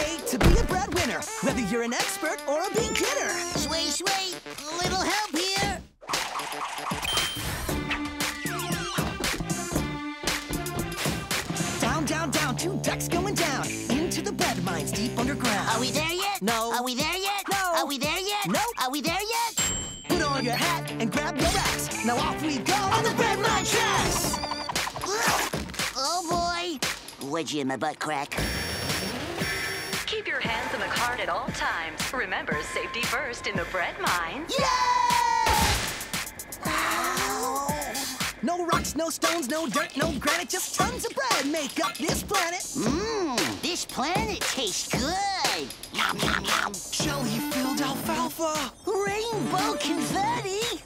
okay to be a breadwinner, whether you're an expert or a beginner. Sway, sway, a little help here. Down, down, down, 2 ducks going down into the bread mines deep underground. Are we there yet? No. Are we there yet? No. Are we there yet? No. Are we there yet? Put on your hat and grab your axe. Now off we go on the bread mine tracks. Oh boy. Wedgie in my butt crack. Keep your hands on the cart at all times. Remember, safety first in the bread mine. Yeah! No rocks, no stones, no dirt, no granite, just tons of bread make up this planet. Mmm, this planet tastes good. Yum, yum, yum. Jelly-filled alfalfa. Rainbow confetti.